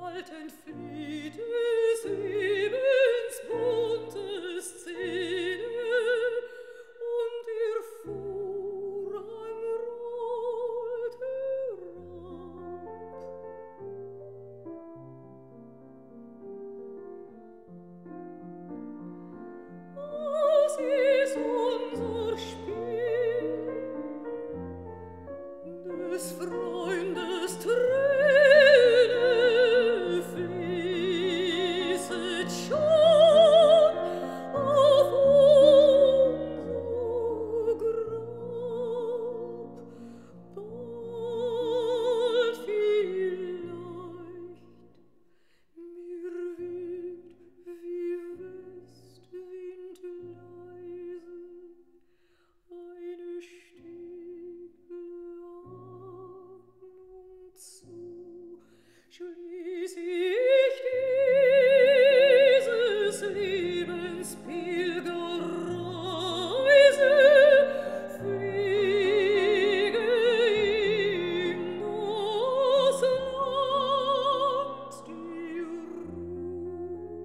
bald entflieht des Lebens bunte Szene, und ihr Vorhang rollt herab. Das ist unser Spiel, des Freundes Träne fließet schon auf unser Grab. Bald vielleicht mir weht wie Westwind leise eine stille Ahnung zu, schließ ich dieses Lebens Pilgerreise, fliege in das Land der Ruhe.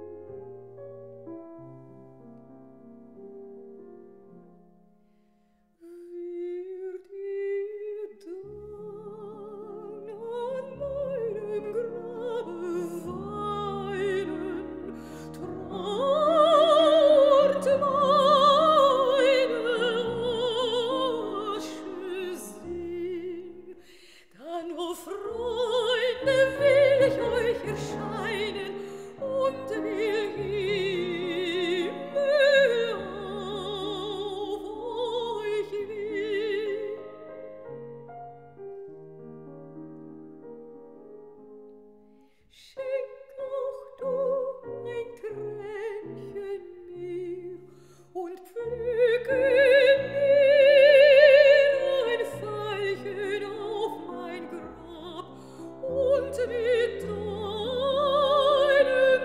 Wird ihr dann an meinem Grabe weinen, trauert meine Asche sehn, dann, o Freunde, will ich euch erscheinen und will Himmel auf euch wehen. Schenk auch du ein Kränchen mir und pflücke mir ein Veilchen auf mein Grab, und mit deinen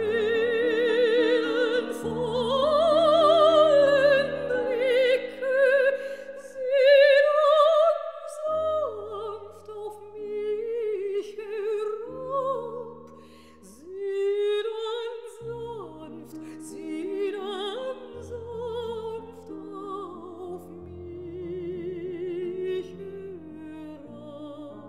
seelenvollen Blicke sieh dann sanft auf mich herab. Sieh dann sanft auf mich herab.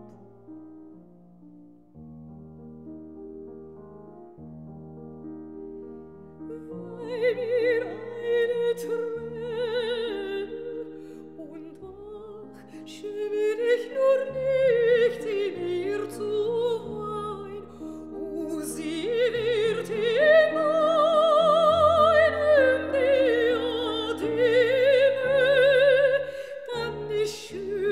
Weih mir eine Träne, und ach, schäme dich nur nicht, sie mir zu weihn. O, sie wird in meinem Diademe dann die schöne